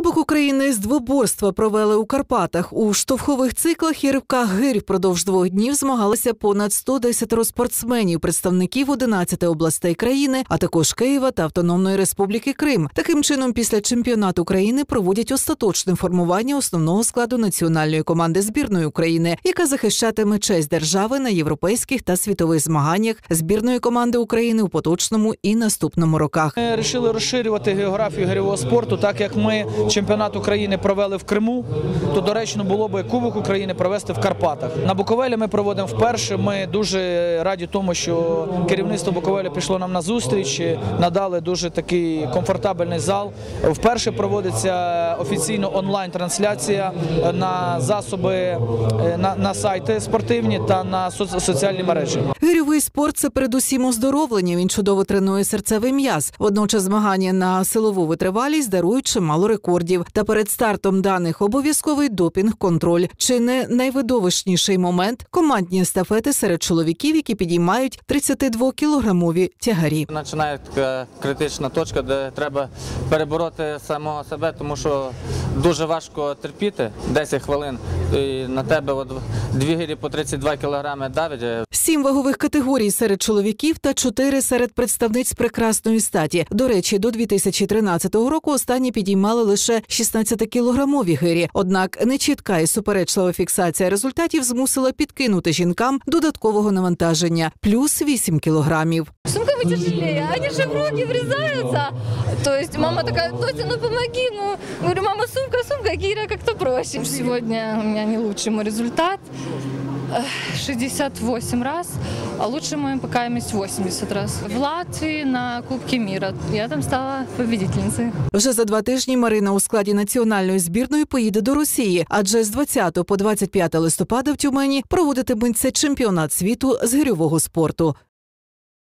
Кубок України з двоборства провели у Карпатах. У штовхових циклах і ривках гирь впродовж 2 днів змагалися понад 110 спортсменів, представників 11 областей країни, а також Києва та Автономної Республіки Крим. Таким чином, після чемпіонату країни проводять остаточне формування основного складу національної команди збірної України, яка захищатиме честь держави на європейських та світових змаганнях збірної команди України у поточному і наступному роках. Ми вирішили розширювати географію гирьового спорту, так як ми чемпіонат України провели в Криму, то доречно було б Кубок України провести в Карпатах. На Буковелі ми проводимо вперше. Ми дуже раді тому, що керівництво Буковелі пішло нам на зустріч, надали дуже такий комфортабельний зал. Вперше проводиться офіційно онлайн-трансляція на засоби, на сайти спортивні та на соціальні мережі. Гирьовий спорт – це передусім оздоровлення. Він чудово тренує серцевий м'яз. Водночас змагання на силову витривалість дарують чимало рекордів. Та перед стартом даних обов'язковий допінг-контроль. Чи не найвидовищніший момент – командні естафети серед чоловіків, які підіймають 32-кілограмові тягарі. Починає така критична точка, де треба перебороти самого себе, тому що дуже важко терпіти 10 хвилин. І на тебе 2 гирі по 32 кілограми давить. 7 вагових категорій серед чоловіків та 4 серед представниць прекрасної статі. До речі, до 2013 року останні підіймали лише 16-кілограмові гирі. Однак нечітка і суперечлива фіксація результатів змусила підкинути жінкам додаткового навантаження – плюс 8 кілограмів. Сумками тяжелее, они же в руки врезаются. То есть мама такая: Дося, ну помоги. Ну, говорю, мама, сумка, Кира как-то проще. Сегодня у меня не лучший мой результат. 68 раз, а лучше моим пока 80 раз. В Латвии на Кубке мира я там стала победительницей. Вже за 2 тижні Марина у складі національної збірної поїде до Росії, адже з 20 по 25 листопада в Тюмені проводитиметься чемпіонат світу з гирьового спорту.